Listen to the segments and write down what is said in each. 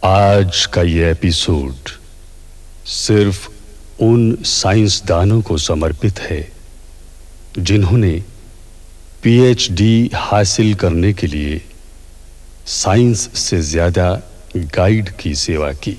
आज का ये एपिसोड सिर्फ उन साइंसदानों को समर्पित है जिन्होंने पीएचडी हासिल करने के लिए साइंस से ज्यादा गाइड की सेवा की।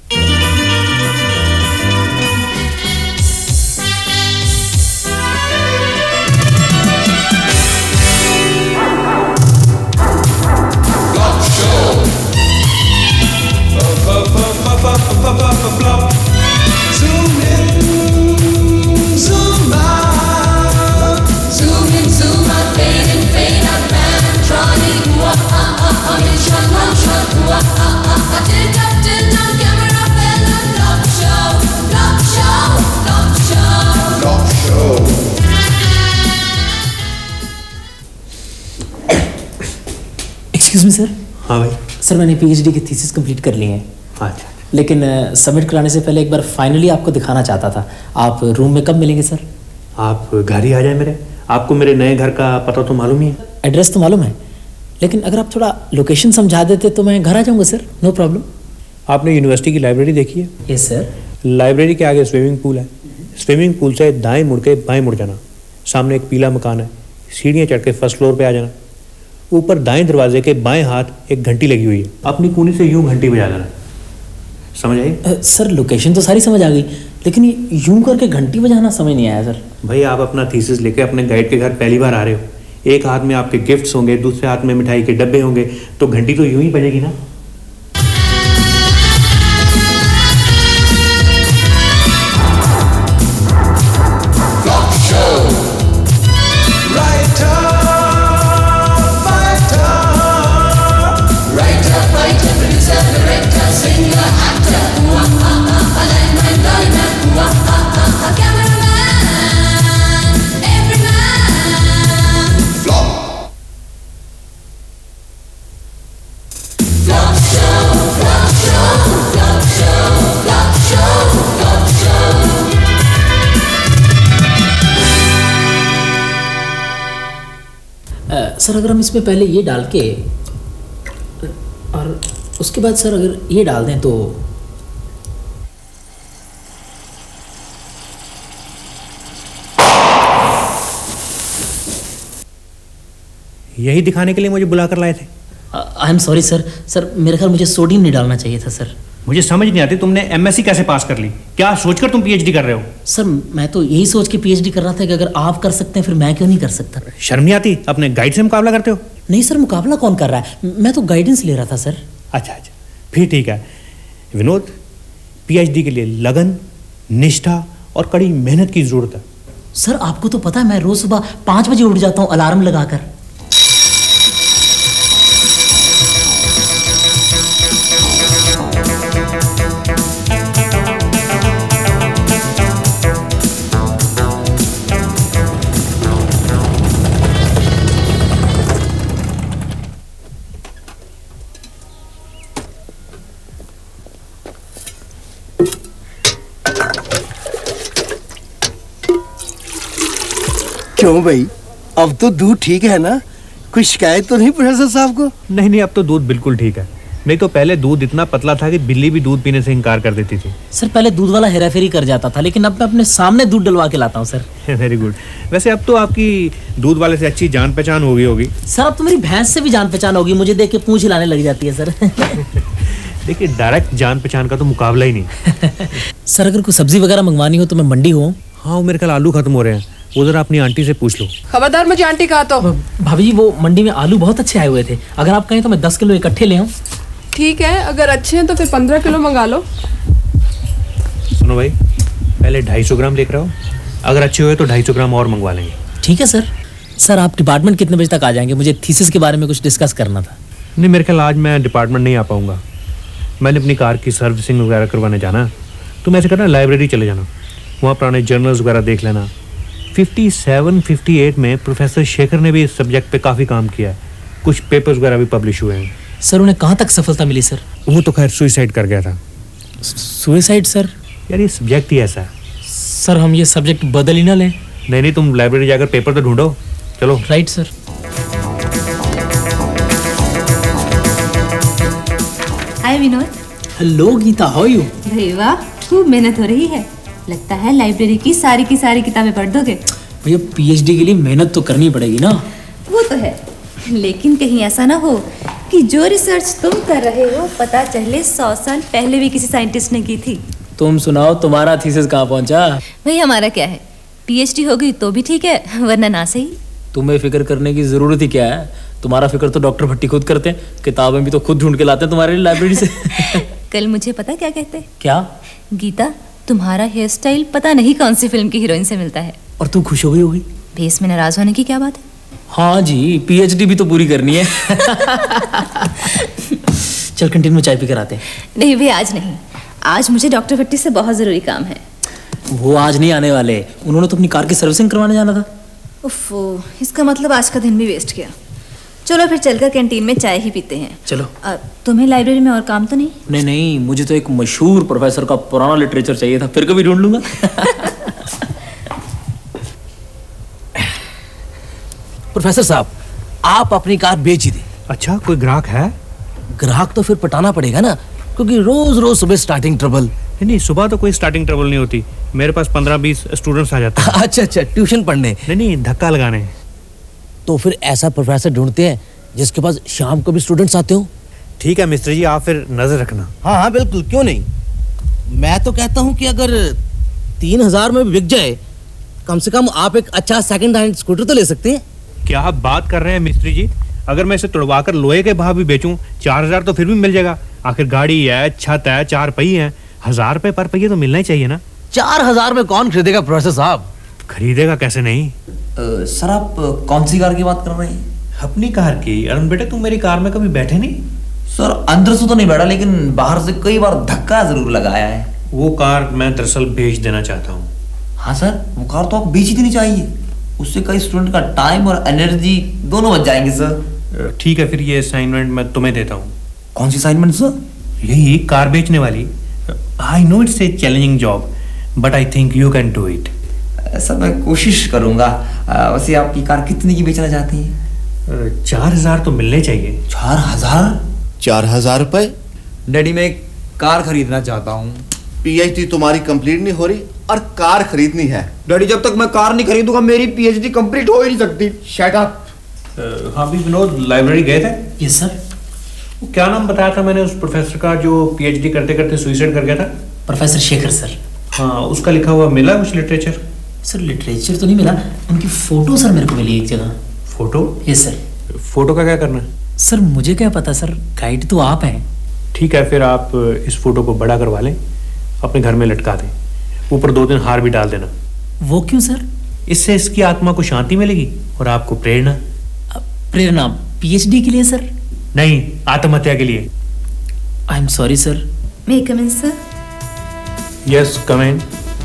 Zoom in, zoom out. Zoom in, zoom out, fade in, fade out, man. Trolley, mission, motion, tilt up, camera, fella, vlog show, vlog show, vlog show, vlog show. Excuse me, sir. हाँ भाई। Sir मैंने PhD की thesis complete कर ली है। अच्छा। लेकिन submit कराने से पहले एक बार फाइनली आपको दिखाना चाहता था। आप रूम में कब मिलेंगे सर? आप घर ही आ जाए मेरे। आपको मेरे नए घर का पता तो मालूम ही है। एड्रेस तो मालूम है, लेकिन अगर आप थोड़ा लोकेशन समझा देते तो मैं घर आ जाऊंगा सर, नो प्रॉब्लम। आपने यूनिवर्सिटी की लाइब्रेरी देखी है? Yes sir. लाइब्रेरी के आगे स्विमिंग पूल है। स्विमिंग पूल से दाएं मुड़ के बाएं मुड़ जाना। सामने एक पीला मकान है। सीढ़ियाँ चढ़ के फर्स्ट फ्लोर पे आ जाना। ऊपर दाएं दरवाजे के बाएं हाथ एक घंटी लगी हुई है। अपनी कूनी से यूं घंटी बजा देना। समझ आई? सर लोकेशन तो सारी समझ आ गई, लेकिन ये यूं करके घंटी बजाना समझ नहीं आया सर। भाई आप अपना थीसिस लेके अपने गाइड के घर पहली बार आ रहे हो। एक हाथ में आपके गिफ्ट्स होंगे, दूसरे हाथ में मिठाई के डब्बे होंगे, तो घंटी तो यूं ही बजेगी ना। सर अगर हम इसमें पहले ये डाल के और उसके बाद सर अगर ये डाल दें तो यही दिखाने के लिए मुझे बुला कर लाए थे? I am sorry sir. Sir मेरे ख्याल मुझे सोडियम नहीं डालना चाहिए था सर। मुझे समझ नहीं आती तुमने एमएससी कैसे पास कर ली? क्या सोचकर तुम पीएचडी कर रहे हो? सर मैं तो यही सोच के पीएचडी कर रहा था कि अगर आप कर सकते हैं फिर मैं क्यों नहीं कर सकता। शर्म नहीं आती? अपने गाइड से मुकाबला करते हो? नहीं सर, मुकाबला कौन कर रहा है, मैं तो गाइडेंस ले रहा था सर। अच्छा अच्छा, फिर ठीक है। विनोद, पीएचडी के लिए लगन, निष्ठा और कड़ी मेहनत की जरूरत है। सर आपको तो पता है मैं रोज सुबह 5 बजे उठ जाता हूँ अलार्म लगाकर। क्यों भाई, अब तो दूध ठीक है ना? कोई शिकायत तो नहीं प्रोफेसर साहब को? नहीं, अब तो दूध बिल्कुल ठीक है। नहीं तो पहले दूध इतना पतला था कि बिल्ली भी दूध पीने से इनकार कर देती थी। सर पहले दूध वाला हेराफेरी कर जाता था, लेकिन अब मैं अपने सामने दूध डलवा के लाता हूँ सर। Very good. वैसे अब तो आपकी दूध वाले से अच्छी जान पहचान हो गई होगी। सर अब तो मेरी भैंस से भी जान पहचान होगी, मुझे देख के पूंछ हिलाने लग जाती है सर। देखिए डायरेक्ट जान पहचान का तो मुकाबला ही नहीं। सर अगर कोई सब्जी वगैरह मंगवानी हो तो मैं मंडी हूँ। हाँ, मेरे ख्याल आलू खत्म हो रहे हैं, उधर अपनी आंटी से पूछ लो। खबरदार मुझे आंटी कहा तो। भाभी जी वो मंडी में आलू बहुत अच्छे आए हुए थे, अगर आप कहें तो मैं 10 किलो इकट्ठे ले आऊं। ठीक है, अगर अच्छे हैं तो फिर 15 किलो मंगा लो। सुनो भाई, पहले 250 ग्राम लेकर आओ, अगर अच्छे हुए तो 250 ग्राम और मंगवा लेंगे। ठीक है सर। सर आप डिपार्टमेंट कितने बजे तक आ जाएंगे? मुझे थीसिस के बारे में कुछ डिस्कस करना था। नहीं, मेरे ख्याल आज मैं डिपार्टमेंट नहीं आ पाऊंगा। मैंने अपनी कार की सर्विसिंग वगैरह करवाने जाना है। तुम ऐसे करना, लाइब्रेरी चले जाना, वहाँ पुराने जर्नल्स वगैरह देख लेना। 57-58 में प्रोफेसर शेखर ने भी इस सब्जेक्ट पे काफ़ी काम किया है, कुछ पेपर्स वगैरह भी पब्लिश हुए हैं। सर उन्हें कहाँ तक सफलता मिली सर? वो तो खैर सुसाइड कर गया था। Suicide sir? यार ये सब्जेक्ट ही ऐसा है। सर हम ये सब्जेक्ट बदल ही ना लें? नहीं, तुम लाइब्रेरी जाकर पेपर तो ढूंढो। चलो। Right sir. Hi Vinod. Hello Geeta, how are you? अरे वाह, खूब मेहनत हो रही है। लगता है लाइब्रेरी की सारी किताबें पढ़ दोगे। भैया पीएचडी के लिए मेहनत तो करनी पड़ेगी ना। वो तो है, लेकिन कहीं ऐसा ना हो कि जो रिसर्च तुम कर रहे हो पता चले 100 साल पहले भी किसी साइंटिस्ट ने की थी। तुम सुनाओ, तुम्हारा थीसिस कहाँ पहुंचा? भाई हमारा क्या है, पीएचडी हो गई तो भी ठीक है, वरना ना सही। तुम्हें फिक्र करने की जरूरत ही क्या है? तुम्हारा फिक्र तो डॉक्टर भट्टी खुद करते हैं, किताबें भी तो खुद ढूंढ के लाते हैं तुम्हारे लिए लाइब्रेरी से। कल मुझे पता क्या कहते? क्या? गीता, तुम्हारा हेयर स्टाइल पता नहीं कौन सी फिल्म की हीरोइन से मिलता है। और तू खुश हो गई होगी? भेस में नाराज होने की क्या बात है? हाँ जी, पीएचडी भी तो पूरी करनी है। चल कैंटीन में चाय पी कर आते हैं। नहीं भाई, आज नहीं, आज मुझे डॉक्टर भट्टी से बहुत जरूरी काम है। वो आज नहीं आने वाले, उन्होंने तो अपनी कार की सर्विसिंग करवाने जाना था। उफ़ो, इसका मतलब आज का दिन भी वेस्ट गया। चलो फिर चलकर कैंटीन में चाय ही पीते हैं। चलो। तुम्हें लाइब्रेरी में और काम तो नहीं? नहीं, मुझे तो एक मशहूर प्रोफेसर का पुराना लिटरेचर चाहिए था, फिर कभी ढूंढ लूंगा। प्रोफेसर साहब, आप अपनी कार बेच ही दें। अच्छा, कोई ग्राहक है? ग्राहक तो फिर पटाना पड़ेगा ना, क्योंकि रोज रोज सुबह स्टार्टिंग ट्रबल। नहीं, सुबह तो कोई स्टार्टिंग ट्रबल नहीं होती, मेरे पास 15-20 स्टूडेंट्स आ जाते हैं। अच्छा, ट्यूशन पढ़ने? नहीं, धक्का लगाने। तो फिर ऐसा प्रोफेसर ढूंढते हैं जिसके पास शाम को भी स्टूडेंट्स आते हो। ठीक है मिस्टर जी, आप फिर नजर रखना। हाँ बिल्कुल, क्यों नहीं। मैं तो कहता हूँ कि अगर 3000 में बिक जाए, कम से कम आप एक अच्छा सेकंड हैंड स्कूटर तो ले सकते हैं। क्या आप बात कर रहे हैं मिस्त्री जी? अगर मैं इसे तुड़वाकर लोहे के भाव भी बेचूं, 4000 तो फिर भी मिल जाएगा। आखिर गाड़ी है, छत है, 4 पहिए हैं, 1000 रुपए पर पहिए तो मिलना ही चाहिए ना। 4000 में कौन खरीदेगा प्रोफेसर साहब? खरीदेगा कैसे नहीं। सर, आप कौन सी कार की बात कर रहे हैं? अपनी कार की। अरुण बेटे, तुम मेरी कार में कभी बैठे नहीं? सर, अंदर से तो नहीं बैठा, लेकिन बाहर से कई बार धक्का जरूर लगाया है। वो कार मैं दरअसल बेच देना चाहता हूँ। हाँ सर, वो कार तो आप बेच ही देनी चाहिए, उससे कई स्टूडेंट का टाइम और एनर्जी दोनों बच जाएंगे सर। ठीक है, फिर ये असाइनमेंट मैं तुम्हें देता हूँ। कौन सी असाइनमेंट सर? यही कार बेचने वाली। I know it's a challenging job, but I think you can do it. Sir, मैं कोशिश करूंगा। वैसे आपकी कार कितने की बेचना चाहती हैं? 4000 तो मिलने चाहिए। 4000? 4000 रुपए? डैडी, मैं एक कार खरीदना चाहता हूँ। पीएचडी तुम्हारी कंप्लीट नहीं हो रही और कार खरीदनी है। डैडी, जब तक मैं कार नहीं खरीदूंगा मेरी पीएचडी कंप्लीट हो ही नहीं सकती। Shut up. हाँ भी विनोद, लाइब्रेरी गए थे? Yes sir. वो क्या नाम बताया था मैंने उस प्रोफेसर का जो पीएचडी करते करते सुसाइड कर गया था? Professor Shekhar sir. हाँ, उसका लिखा हुआ मिला कुछ लिटरेचर? सर लिटरेचर तो नहीं मिला, उनकी फोटो सर मेरे को मिली एक जगह। फोटो? Yes sir. फोटो का क्या करना? सर मुझे क्या पता सर, गाइड तो आप हैं। ठीक है, फिर आप इस फोटो को बड़ा करवा लें, अपने घर में लटका दें, ऊपर 2 हार भी डाल देना। वो क्यों सर? इससे इसकी आत्मा को शांति मिलेगी और आपको प्रेरणा। प्रेरणा पीएचडी के लिए सर? नहीं, आत्महत्या के लिए। I am sorry sir. May come in sir? Yes, come in.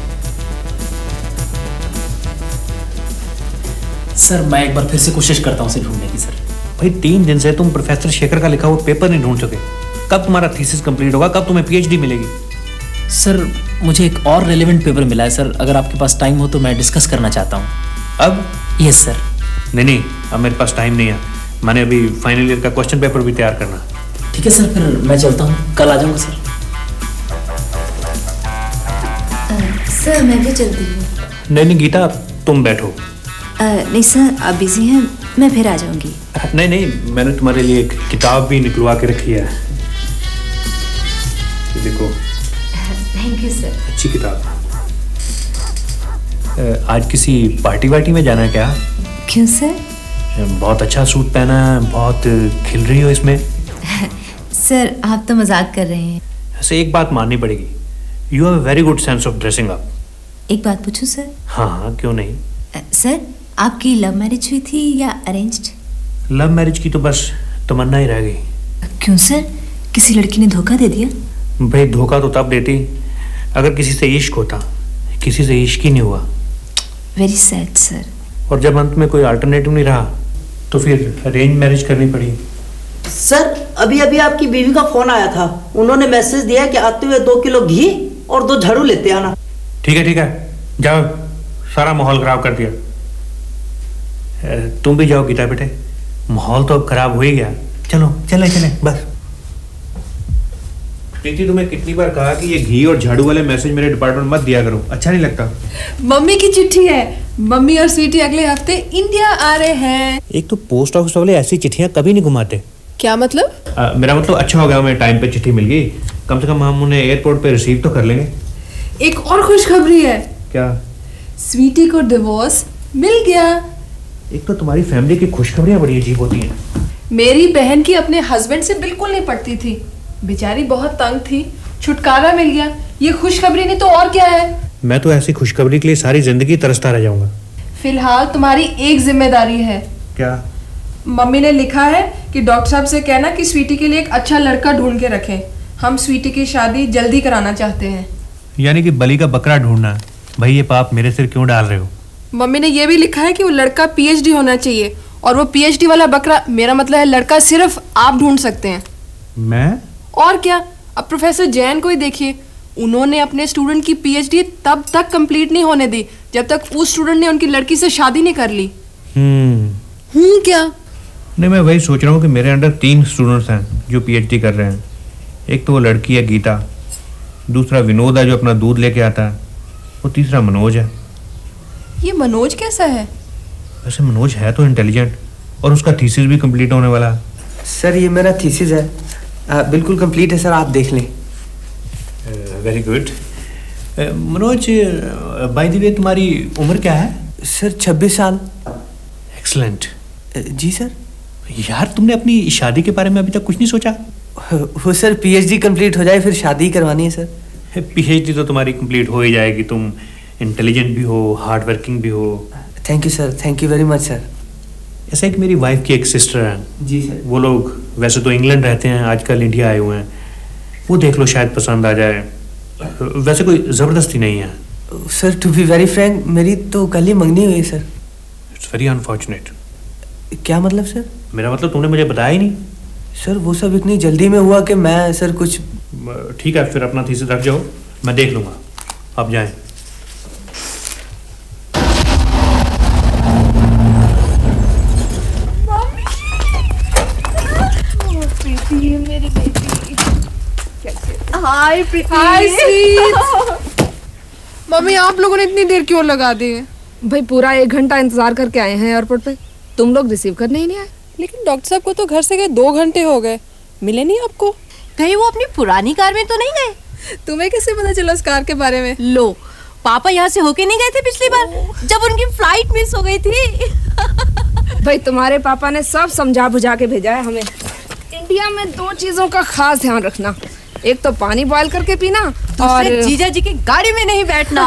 Sir मैं एक बार फिर से कोशिश करता हूँ उसे ढूंढने की सर। भाई 3 दिन से तुम प्रोफेसर शेखर का लिखा हुआ पेपर नहीं ढूंढ सके। कब तुम्हारा थीसिस कंप्लीट होगा? कब तुम्हें पीएचडी मिलेगी? सर मुझे एक और रेलेवेंट पेपर मिला है सर, अगर आपके पास टाइम हो तो मैं डिस्कस करना चाहता हूँ। अब? Yes sir. नहीं, अब मेरे पास टाइम नहीं है, मैंने अभी फाइनल ईयर का क्वेश्चन पेपर भी तैयार करना। ठीक है सर, फिर मैं चलता हूँ, कल आ जाऊँगा सर। सर मैं भी चलती हूँ। नहीं गीता, तुम बैठो। नहीं सर, आप बिजी हैं, मैं फिर आ जाऊंगी। नहीं, मैंने तुम्हारे लिए एक किताब भी निकलवा के रखी है, देखो। Thank you sir. अच्छी किताब। आज किसी पार्टी वार्टी में जाना है क्या? क्यों सर? बहुत अच्छा सूट पहना है, बहुत खिल रही हो इसमें। सर आप तो मजाक कर रहे हैं। ऐसे एक बात माननी पड़ेगी, you have a very good sense of dressing up. एक बात पूछूं सर? हाँ, क्यों नहीं। सर आपकी लव मैरिज हुई थी या अरेंज्ड? लव मैरिज की तो बस तमन्ना ही रह गई। क्यों सर, किसी लड़की ने धोखा दे दिया? भाई धोखा तो तब देती अगर किसी से इश्क होता, किसी से इश्क ही नहीं हुआ। Very sad sir. और जब अंत में कोई अल्टरनेटिव नहीं रहा तो फिर अरेंज मैरिज करनी पड़ी। सर अभी अभी आपकी बीवी का फोन आया था, उन्होंने मैसेज दिया कि आते हुए 2 किलो घी और 2 झाड़ू लेते आना। ठीक है, जाओ, सारा माहौल खराब कर दिया। तुम भी जाओ गीता बेटे, माहौल तो अब खराब हो ही गया। चलो चले बस। प्रीति, तुम्हें कितनी बार कहा कि ये घी और झाड़ू वाले मैसेज मेरे डिपार्टमेंट मत दिया करो, अच्छा नहीं लगता। मम्मी की चिट्ठी है, मम्मी और स्वीटी अगले हफ्ते इंडिया आ रहे हैं। एक तो पोस्ट ऑफिस वाले ऐसी चिट्ठियां कभी नहीं घुमाते। क्या मतलब? मेरा मतलब अच्छा हो गया हमें टाइम पे चिट्ठी मिल गई, कम से कम हम उन्हें एयरपोर्ट पे रिसीव तो कर लेंगे। एक और खुशखबरी है। क्या? स्वीटी को डिवोर्स मिल गया। एक तो तुम्हारी फैमिली की खुशखबरियां बड़ी अजीब होती हैं। मेरी बहन की अपने हस्बैंड से बिल्कुल नहीं पटती थी, बेचारी बहुत तंग थी, छुटकारा मिल गया। ये खुशखबरी नहीं तो और क्या है? मैं तो ऐसी खुशखबरी के लिए सारी जिंदगी तरसता रह जाऊंगा। फिलहाल तुम्हारी एक जिम्मेदारी है। क्या? मम्मी ने लिखा है कि डॉक्टर साहब से कहना कि स्वीटी के लिए एक अच्छा लड़का ढूंढ के रखें। हम स्वीटी की शादी जल्दी कराना चाहते हैं। यानी कि बलि का बकरा ढूंढना। भाई ये पाप मेरे सिर क्यों डाल रहे हो? मम्मी ने ये भी लिखा है कि वो लड़का पीएचडी होना चाहिए, और वो पीएचडी वाला बकरा, मेरा मतलब है लड़का, सिर्फ आप ढूंढ सकते हैं। मैं? और क्या, अब प्रोफेसर जैन को ही देखिए, उन्होंने अपने स्टूडेंट की पीएचडी तब तक कंप्लीट नहीं होने दी जब तक उस स्टूडेंट ने उनकी लड़की से शादी नहीं कर ली। क्या? नहीं, मैं वही सोच रहा हूँ कि मेरे अंडर 3 स्टूडेंट्स हैं जो पीएचडी कर रहे हैं। एक तो वो लड़की है गीता, दूसरा विनोद है जो अपना दूध लेके आता है, और तीसरा मनोज है। ये मनोज कैसा है? वैसे मनोज है तो इंटेलिजेंट, और उसका थीसिस भी कंप्लीट होने वाला है। सर ये मेरा थीसिस है, बिल्कुल कंप्लीट है सर, आप देख लें। Very good. Manoj, by the way तुम्हारी उम्र क्या है? सर 26 साल। एक्सलेंट। जी सर। यार तुमने अपनी शादी के बारे में अभी तक कुछ नहीं सोचा? वो सर पीएचडी कंप्लीट हो जाए फिर शादी करवानी है सर। पीएचडी तो तुम्हारी कंप्लीट हो ही जाएगी, तुम इंटेलिजेंट भी हो, हार्ड वर्किंग भी हो। Thank you sir, thank you very much sir. ऐसा है कि मेरी वाइफ की एक सिस्टर है। जी सर। वो लोग वैसे तो इंग्लैंड रहते हैं, आजकल इंडिया आए हुए हैं। वो देख लो, शायद पसंद आ जाए। वैसे कोई ज़बरदस्ती नहीं है। Sir to be very frank, मेरी तो कल ही मंगनी हुई है सर। It's very unfortunate. क्या मतलब सर? मेरा मतलब तुमने मुझे बताया ही नहीं। सर वो सब इतनी जल्दी में हुआ कि मैं सर कुछ। ठीक है, फिर अपना थीसिस रख जाओ, मैं देख लूँगा। आप जाएं। मेरी बेटी। हाय प्रीति। हाय स्वीट। मम्मी आप लोगों ने इतनी देर क्यों लगा दी? भाई पूरा 1 घंटा इंतजार करके आए हैं एयरपोर्ट पे, तुम लोग रिसीव करने ही नहीं आए। लेकिन डॉक्टर साहब को तो घर से गए 2 घंटे हो गए, मिले नहीं आपको? कहीं वो अपनी पुरानी कार में तो नहीं गए? तुम्हें कैसे पता चला उस कार के बारे में? लो, पापा यहाँ से होके नहीं गए थे पिछली बार जब उनकी फ्लाइट मिस हो गई थी। भाई तुम्हारे पापा ने सब समझा बुझा के भेजा है हमें। इंडिया में 2 चीजों का खास ध्यान रखना, एक तो पानी बॉयल करके पीना और जीजा जी की गाड़ी में नहीं बैठना।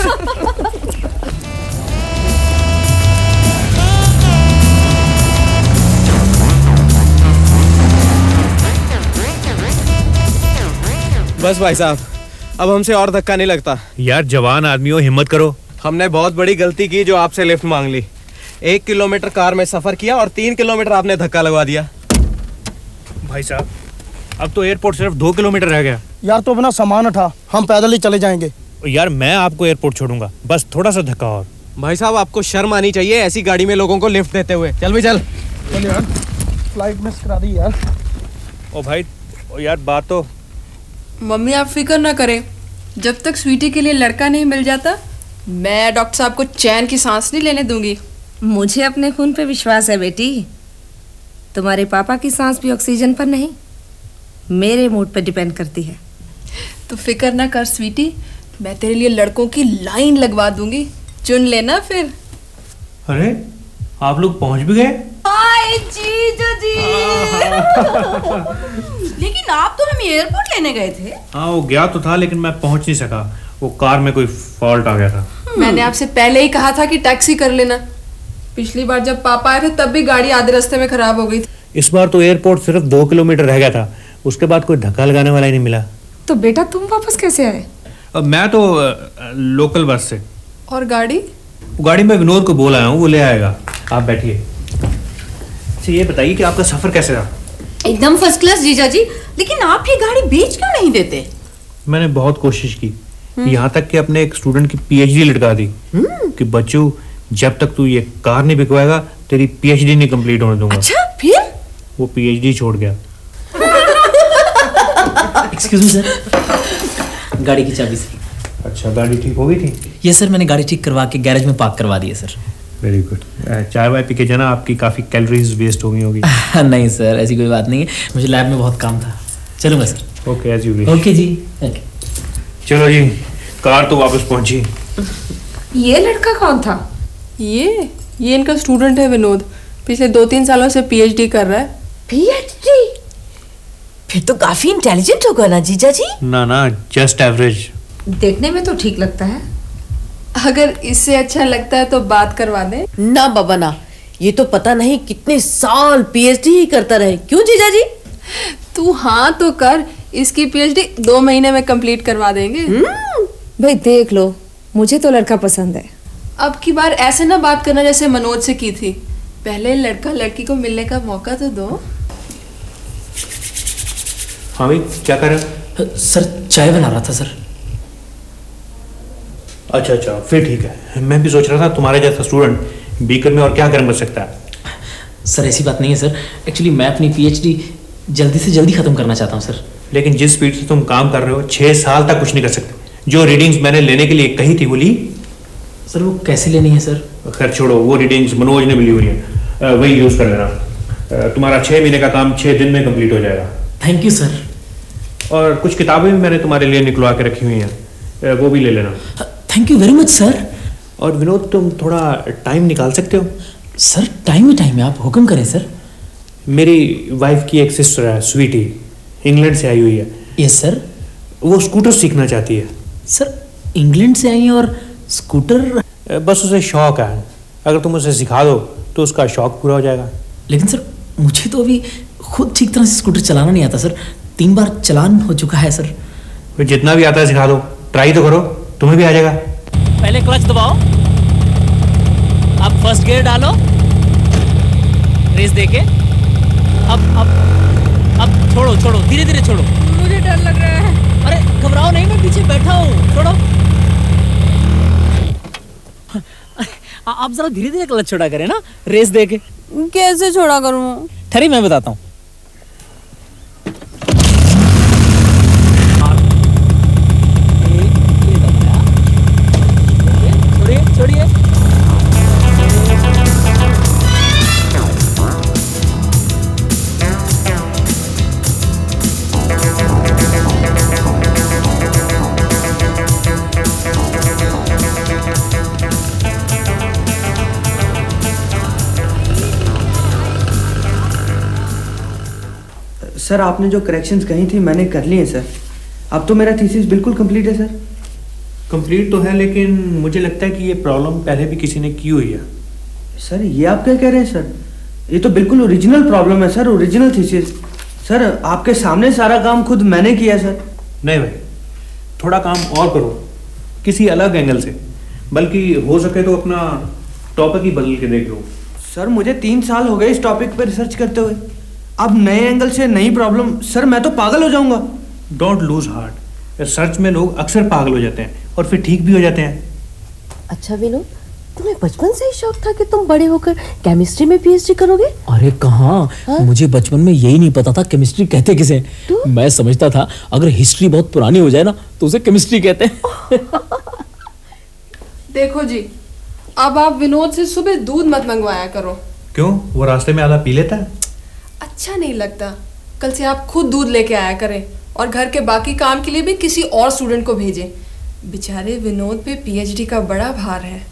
बस भाई साहब, अब हमसे और धक्का नहीं लगता। यार जवान आदमी हो, हिम्मत करो। हमने बहुत बड़ी गलती की जो आपसे लिफ्ट मांग ली। 1 किलोमीटर कार में सफर किया और 3 किलोमीटर आपने धक्का लगवा दिया। भाई साहब, अब तो एयरपोर्ट सिर्फ 2 किलोमीटर रह गया। यार तो अपना सामान उठा, हम पैदल ही चले जाएंगे। यार मैं आपको एयरपोर्ट छोड़ूंगा, बस थोड़ा सा धक्का और। भाई साहब आपको शर्म आनी चाहिए ऐसी गाड़ी में लोगों को लिफ्ट देते हुए। चल भाई चल। चल यार, फ्लाइट मिस करा दी यार। ओ भाई, ओ यार बात तो। मम्मी आप फिक्र ना करें, जब तक स्वीटी के लिए लड़का नहीं मिल जाता मैं डॉक्टर साहब को चैन की सांस नहीं लेने दूंगी। मुझे अपने खून पे विश्वास है बेटी। तुम्हारे पापा की सांस भी ऑक्सीजन पर नहीं, मेरे मूड पर डिपेंड करती है। तो फिक्र ना कर स्वीटी, मैं तेरे लिए लड़कों की लाइन लगवा दूंगी, चुन लेना फिर। अरे आप लोग पहुंच भी गए? हाय जीजा जी। लेकिन आप तो हमें एयरपोर्ट लेने गए थे। हाँ वो गया तो था, लेकिन मैं पहुंच नहीं सका, वो कार में कोई फॉल्ट आ गया था। मैंने आपसे पहले ही कहा था कि टैक्सी कर लेना। पिछली बार जब पापा आए थे तब भी गाड़ी आधे रास्ते में खराब हो गई थी। इस बार तो एयरपोर्ट सिर्फ 2 किलोमीटर रह गया था, उसके बाद कोई धक्का लगाने वाला ही नहीं मिला। तो बेटा तुम वापस कैसे आए? मैं तो लोकल बस से। और गाड़ी? गाड़ी में विनोद को बोल आया हूँ, वो ले आएगा। आप बैठिए। अच्छा ये बताइए कि आपका सफर कैसे रहा? एकदम फर्स्ट क्लास जीजा जी, लेकिन आप ये गाड़ी बेच क्यों नहीं देते? मैंने बहुत कोशिश की, यहाँ तक कि अपने एक स्टूडेंट की पीएचडी लटका दी कि बच्चू जब तक तू ये कार नहीं बिकवाएगा तेरी पीएचडी नहीं कंप्लीट होने दूंगा। अच्छा फिर? वो पीएचडी छोड़ गया। एक्सक्यूज मी सर, गाड़ी की चाबी सर। अच्छा, गाड़ी ठीक हो गई थी? ये सर मैंने गाड़ी ठीक करवा के गैरेज में पार्क करवा दी है सर। Very good. चाय वाय पी के जाना, आपकी काफ़ी कैलोरीज वेस्ट हो गई होगी। नहीं सर, ऐसी कोई बात नहीं है, मुझे लैब में बहुत काम था। चलूँगा sir. Okay, as you wish. Okay जी, ओके। चलो जी, कार तो वापस पहुंची। ये लड़का कौन था? ये इनका स्टूडेंट है विनोद, पिछले 2-3 सालों से पीएचडी कर रहा है। पीएचडी? फिर तो काफी इंटेलिजेंट होगा ना जीजा जी? ना, जस्ट एवरेज। देखने में तो ठीक लगता है। अगर इससे अच्छा लगता है तो बात करवा दे। ना बाबा ना, ये तो पता नहीं कितने साल पीएचडी ही करता रहे। क्यों जीजा जी? तू हाँ तो कर, इसकी पीएचडी 2 महीने में कंप्लीट करवा देंगे। भाई देख लो, मुझे तो लड़का पसंद है। अब की बार ऐसे ना बात करना जैसे मनोज से की थी। पहले लड़का लड़की को मिलने का मौका तो दो। हाँ भाई, क्या कर रहे हो? सर चाय बना रहा था सर। अच्छा, फिर ठीक है। मैं भी सोच रहा था तुम्हारे जैसा स्टूडेंट बीकर में और क्या कर्म कर सकता है। सर ऐसी बात नहीं है सर, एक्चुअली मैं अपनी पीएचडी जल्दी से जल्दी खत्म करना चाहता हूँ सर। लेकिन जिस स्पीड से तुम काम कर रहे हो, 6 साल तक कुछ नहीं कर सकते। जो रीडिंग्स मैंने लेने के लिए कही थी वो ली? सर वो कैसे लेनी है सर? खैर छोड़ो, वो रीडिंग्स मनोज ने भी ली हुई है, वही यूज कर लेना। तुम्हारा 6 महीने का काम 6 दिन में कंप्लीट हो जाएगा। Thank you sir. और कुछ किताबें भी मैंने तुम्हारे लिए निकलवा के रखी हुई हैं, वो भी ले लेना। Thank you very much sir. और विनोद, तुम थोड़ा टाइम निकाल सकते हो? सर टाइम ही टाइम है, आप हुक्म करें सर। मेरी वाइफ की एक सिस्टर है स्वीटी, इंग्लैंड से आई हुई है। Yes sir. वो स्कूटर सीखना चाहती है। सर इंग्लैंड से आई है और स्कूटर? बस उसे शौक है, अगर तुम उसे सिखा दो तो उसका शौक पूरा हो जाएगा। लेकिन सर मुझे तो अभी खुद ठीक तरह से स्कूटर चलाना नहीं आता सर, 3 बार चलान हो चुका है सर। फिर जितना भी आता है सिखा दो, ट्राई तो करो, तुम्हें भी आ जाएगा। पहले क्लच दबाओ, अब फर्स्ट गियर डालो, रेस देके, अब छोड़ो, धीरे धीरे छोड़ो। मुझे डर लग रहा है। अरे घबराओ नहीं, मैं पीछे बैठा हूँ, छोड़ो। आप जरा धीरे धीरे क्लच छोड़ा करें ना, रेस देके। कैसे छोड़ा करूँ? ठहरी मैं बताता हूँ। छोड़िए। सर आपने जो करेक्शंस कही थी मैंने कर लिए सर। अब तो मेरा थीसिस बिल्कुल कंप्लीट है सर। कंप्लीट तो है, लेकिन मुझे लगता है कि ये प्रॉब्लम पहले भी किसी ने की हुई है। सर ये आप क्या कह रहे हैं सर? ये तो बिल्कुल ओरिजिनल प्रॉब्लम है सर, ओरिजिनल थीसिस। सर आपके सामने सारा काम खुद मैंने किया सर। नहीं भाई, थोड़ा काम और करो किसी अलग एंगल से, बल्कि हो सके तो अपना टॉपिक ही बदल के देख लो। सर मुझे 3 साल हो गए इस टॉपिक पर रिसर्च करते हुए, अब नए एंगल से नई प्रॉब्लम। सर मैं तो पागल हो जाऊंगा। डोंट लूज हार्ट, रिसर्च में लोग अक्सर पागल हो जाते हैं और फिर ठीक भी हो जाते हैं। अच्छा विनोद, तुम्हें बचपन से ही शौक था कि तुम बड़े होकर केमिस्ट्री में पीएचडी करोगे? अरे कहाँ, मुझे बचपन में यही नहीं पता था केमिस्ट्री कहते किसे। मैं समझता था अगर हिस्ट्री बहुत पुरानी हो जाए ना तो उसे केमिस्ट्री कहते हैं। देखो जी, अब आप विनोद से सुबह दूध मत मंगवाया करो। क्यों, वो रास्ते में आधा पी लेता है? अच्छा नहीं लगता। कल से आप खुद दूध लेके आया करें और घर के बाकी काम के लिए भी किसी और स्टूडेंट को भेजें। बेचारे विनोद पे पीएचडी का बड़ा भार है।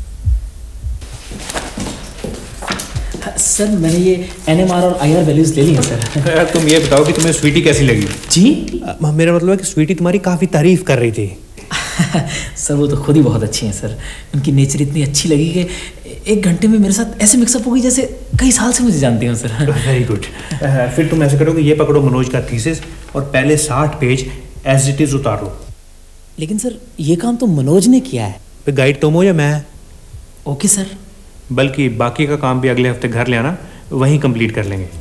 सर मैंने ये एनएमआर और आईआर वैल्यूज ले ली हैं सर। तुम ये बताओ कि तुम्हें स्वीटी कैसी लगी? जी मेरा मतलब है कि स्वीटी तुम्हारी काफी तारीफ कर रही थी। सर वो तो खुद ही बहुत अच्छी हैं सर, उनकी नेचर इतनी अच्छी लगी कि 1 घंटे में मेरे साथ ऐसे मिक्सअप हो गई जैसे कई साल से मुझे जानती हूँ सर। Very good. फिर तुम ऐसे करो कि ये पकड़ो मनोज का थीसिस और पहले 60 पेज एज इट इज उतार लो। लेकिन सर ये काम तो मनोज ने किया है। फिर गाइड तुम हो या मैं? Okay sir. बल्कि बाकी का काम भी अगले हफ्ते घर ले आना, वहीं कंप्लीट कर लेंगे।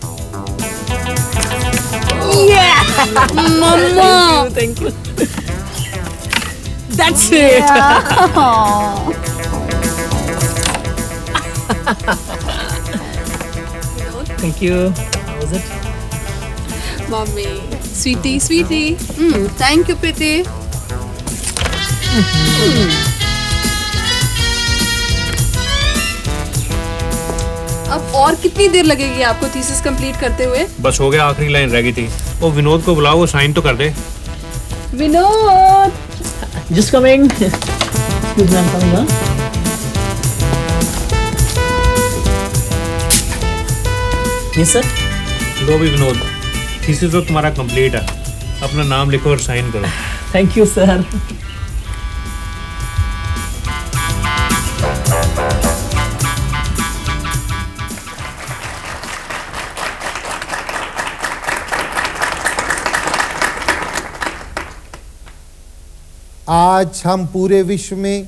मम्मा thank you. That's it. Thank you. How was it? Mommy. Sweetie sweetie, thank you Preeti. अब और कितनी देर लगेगी आपको थीसिस कंप्लीट करते हुए? बस हो गया, आखिरी लाइन रह गई थी। वो विनोद को बुलाओ, वो साइन तो कर दे। Vinod, just coming. Excuse me, I am coming. Yes sir. लो भी विनोद, थीसिस तो तुम्हारा कंप्लीट है, अपना नाम लिखो और साइन करो। Thank you sir. आज हम पूरे विश्व में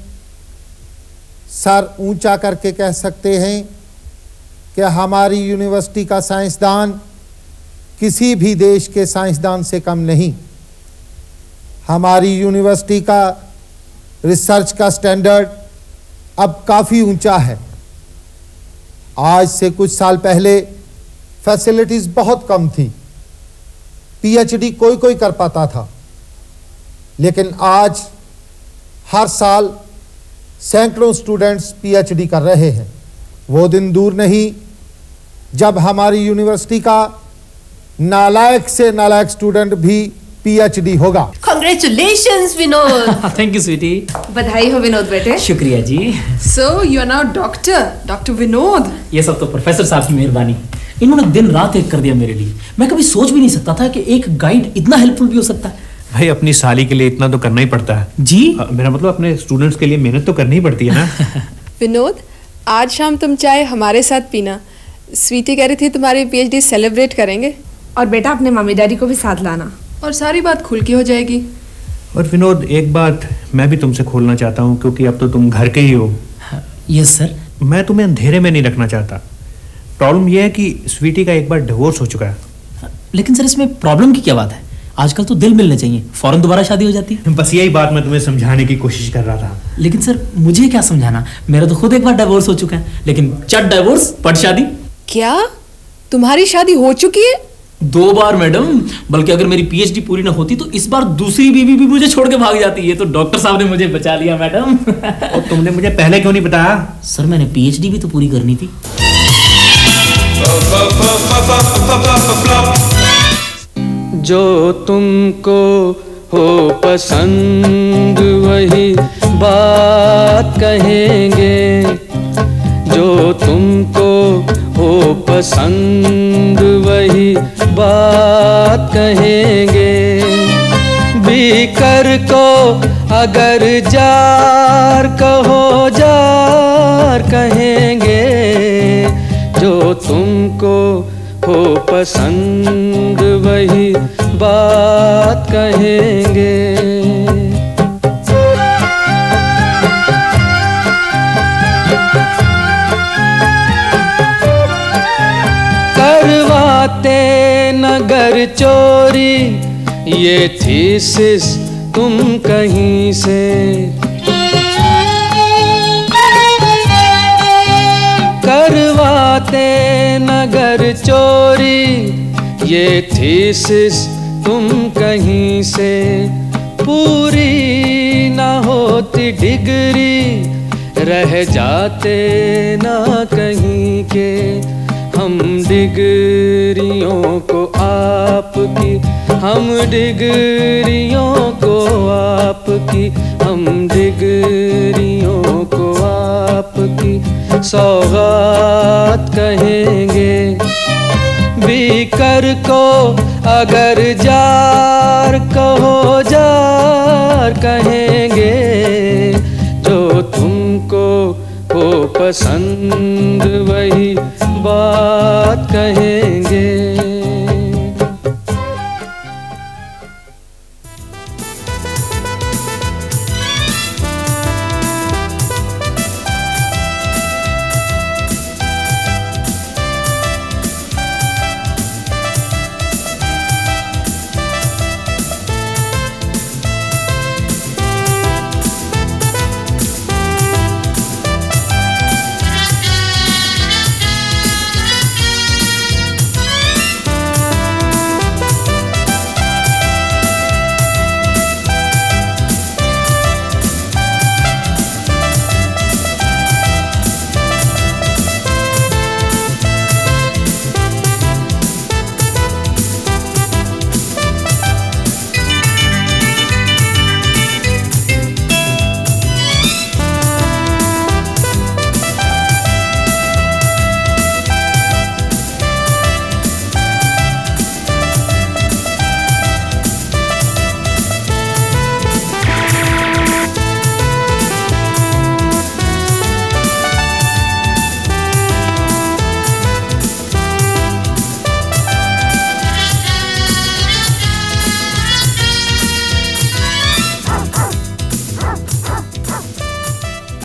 सर ऊंचा करके कह सकते हैं कि हमारी यूनिवर्सिटी का साइंसदान किसी भी देश के साइंसदान से कम नहीं। हमारी यूनिवर्सिटी का रिसर्च का स्टैंडर्ड अब काफ़ी ऊंचा है। आज से कुछ साल पहले फैसिलिटीज़ बहुत कम थी, पीएचडी कोई कोई कर पाता था, लेकिन आज हर साल सैकड़ों स्टूडेंट्स पीएचडी कर रहे हैं। वो दिन दूर नहीं जब हमारी यूनिवर्सिटी का नालायक से नालायक स्टूडेंट भी पीएचडी होगा। Congratulations Vinod. Thank you sweetie. बधाई हो विनोद बेटे। शुक्रिया जी। So you are now doctor Vinod. ये सब तो प्रोफेसर साहब की मेहरबानी। इन्होंने दिन रात एक कर दिया मेरे लिए। मैं कभी सोच भी नहीं सकता था कि एक गाइड इतना हेल्पफुल भी हो सकता है। भाई अपनी साली के लिए इतना तो करना ही पड़ता है जी। मेरा मतलब अपने स्टूडेंट्स के लिए मेहनत तो करनी ही पड़ती है ना। विनोद, आज शाम तुम चाय हमारे साथ पीना। स्वीटी कह रही थी तुम्हारी पीएचडी सेलिब्रेट करेंगे। और बेटा अपने मम्मी डैडी को भी साथ लाना, और सारी बात खुल के हो जाएगी। और विनोद, एक बात मैं भी तुमसे खोलना चाहता हूँ, क्योंकि अब तो तुम घर के ही हो। Yes sir. मैं तुम्हें अंधेरे में नहीं रखना चाहता। प्रॉब्लम यह है कि स्वीटी का एक बार डिवोर्स हो चुका है। लेकिन सर इसमें प्रॉब्लम की क्या बात है? आजकल तो दिल मिलने चाहिए, फौरन दोबारा शादी हो जाती है। बस यही बात मैं तुम्हें समझाने की कोशिश कर रहा था। लेकिन सर मुझे क्या समझाना, मेरा तो खुद एक बार डिवोर्स हो चुका है। लेकिन चट डिवोर्स पट शादी। क्या तुम्हारी शादी हो चुकी है? 2 बार मैडम। बल्कि अगर मेरी पीएचडी पूरी ना होती तो इस बार दूसरी बीवी भी मुझे छोड़ के भाग जाती है। तो डॉक्टर साहब ने मुझे बचा लिया मैडम। और तुमने मुझे पहले क्यों नहीं बताया? सर मैंने पीएचडी भी तो पूरी करनी थी। जो तुमको हो पसंद वही बात कहेंगे, जो तुमको हो पसंद वही बात कहेंगे। बीकर को अगर जार कहो जार कहेंगे, जो तुमको हो पसंद वही बात कहेंगे। करवाते नगर चोरी ये थीसिस तुम कहीं से, करवाते नगर चोरी ये थीसिस तुम कहीं से। पूरी ना होती डिग्री रह जाते ना कहीं के। हम डिग्रियों को आपकी, हम डिग्रियों को आपकी, हम डिग्रियों को आपकी सौगात कहेंगे। बीकर को अगर जार कहो